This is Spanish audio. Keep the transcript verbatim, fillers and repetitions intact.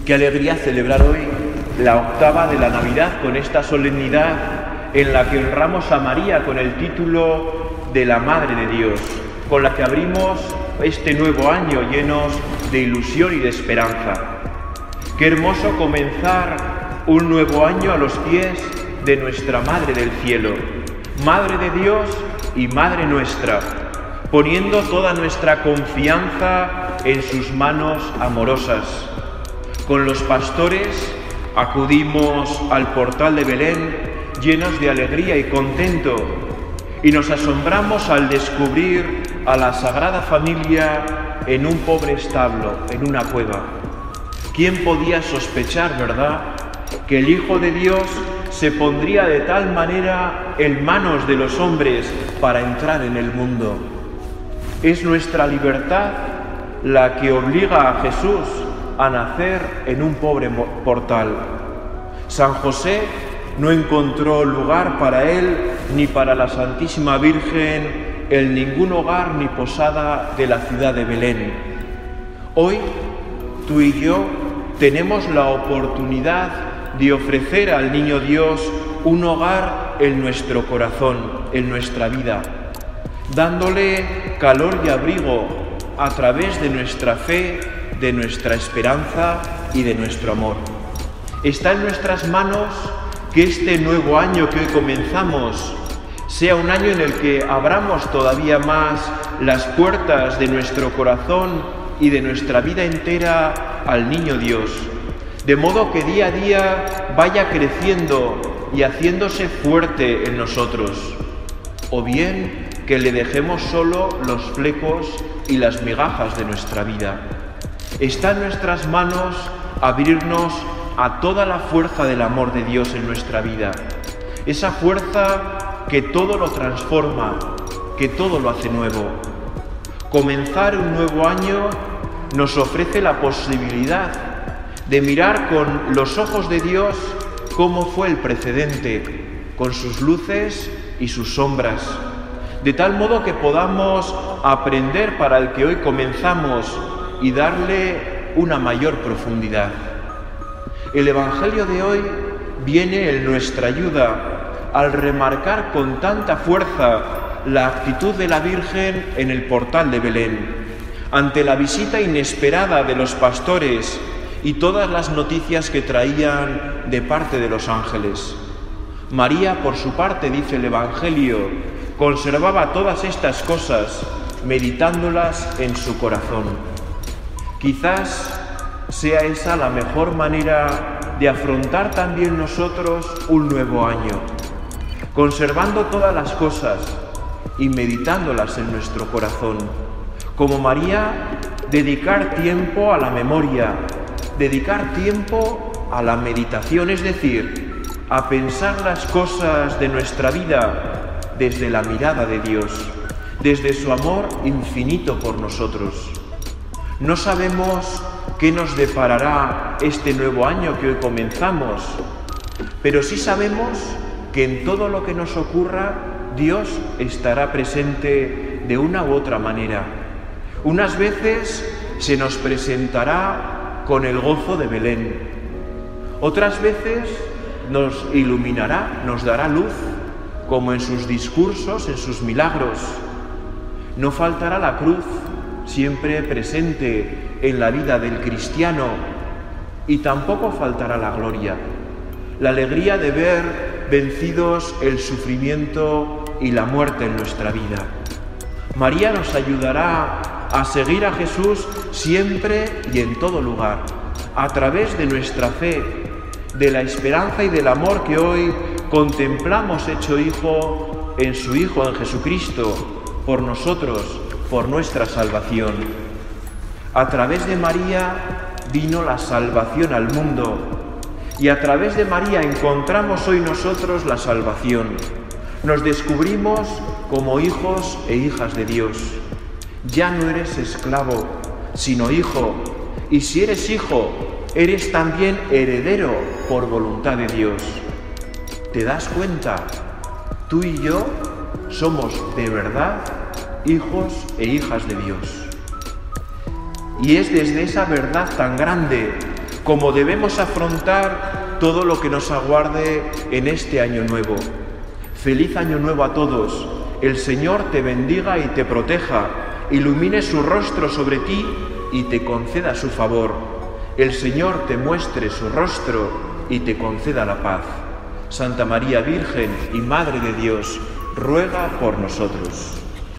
Qué alegría celebrar hoy la octava de la Navidad con esta solemnidad en la que honramos a María con el título de la Madre de Dios, con la que abrimos este nuevo año llenos de ilusión y de esperanza. Qué hermoso comenzar un nuevo año a los pies de nuestra Madre del Cielo, Madre de Dios y Madre nuestra, poniendo toda nuestra confianza en sus manos amorosas. Con los pastores acudimos al portal de Belén llenos de alegría y contento y nos asombramos al descubrir a la Sagrada Familia en un pobre establo, en una cueva. ¿Quién podía sospechar, verdad, que el Hijo de Dios se pondría de tal manera en manos de los hombres para entrar en el mundo? Es nuestra libertad la que obliga a Jesús a nacer en un pobre portal. San José no encontró lugar para él ni para la Santísima Virgen en ningún hogar ni posada de la ciudad de Belén. Hoy, tú y yo tenemos la oportunidad de ofrecer al Niño Dios un hogar en nuestro corazón, en nuestra vida, dándole calor y abrigo a través de nuestra fe, de nuestra esperanza y de nuestro amor. Está en nuestras manos que este nuevo año que hoy comenzamos sea un año en el que abramos todavía más las puertas de nuestro corazón y de nuestra vida entera al Niño Dios, de modo que día a día vaya creciendo y haciéndose fuerte en nosotros, o bien que le dejemos solo los flecos y las migajas de nuestra vida. Está en nuestras manos abrirnos a toda la fuerza del amor de Dios en nuestra vida, esa fuerza que todo lo transforma, que todo lo hace nuevo. Comenzar un nuevo año nos ofrece la posibilidad de mirar con los ojos de Dios cómo fue el precedente, con sus luces y sus sombras, de tal modo que podamos aprender para el que hoy comenzamos y darle una mayor profundidad. El Evangelio de hoy viene en nuestra ayuda al remarcar con tanta fuerza la actitud de la Virgen en el portal de Belén, ante la visita inesperada de los pastores y todas las noticias que traían de parte de los ángeles. María, por su parte, dice el Evangelio, conservaba todas estas cosas, meditándolas en su corazón. Quizás sea esa la mejor manera de afrontar también nosotros un nuevo año, conservando todas las cosas y meditándolas en nuestro corazón. Como María, dedicar tiempo a la memoria, dedicar tiempo a la meditación, es decir, a pensar las cosas de nuestra vida desde la mirada de Dios, desde su amor infinito por nosotros. No sabemos qué nos deparará este nuevo año que hoy comenzamos, pero sí sabemos que en todo lo que nos ocurra, Dios estará presente de una u otra manera. Unas veces se nos presentará con el gozo de Belén, otras veces nos iluminará, nos dará luz, como en sus discursos, en sus milagros. No faltará la cruz, siempre presente en la vida del cristiano, y tampoco faltará la gloria, la alegría de ver vencidos el sufrimiento y la muerte en nuestra vida. María nos ayudará a seguir a Jesús siempre y en todo lugar, a través de nuestra fe, de la esperanza y del amor que hoy contemplamos hecho hijo en su Hijo, en Jesucristo, por nosotros, por nuestra salvación. A través de María vino la salvación al mundo y a través de María encontramos hoy nosotros la salvación. Nos descubrimos como hijos e hijas de Dios. Ya no eres esclavo, sino hijo, y si eres hijo, eres también heredero por voluntad de Dios. ¿Te das cuenta? Tú y yo somos de verdad hijos e hijas de Dios. Y es desde esa verdad tan grande cómo debemos afrontar todo lo que nos aguarde en este año nuevo. Feliz año nuevo a todos. El Señor te bendiga y te proteja, ilumine su rostro sobre ti y te conceda su favor. El Señor te muestre su rostro y te conceda la paz. Santa María Virgen y Madre de Dios, ruega por nosotros.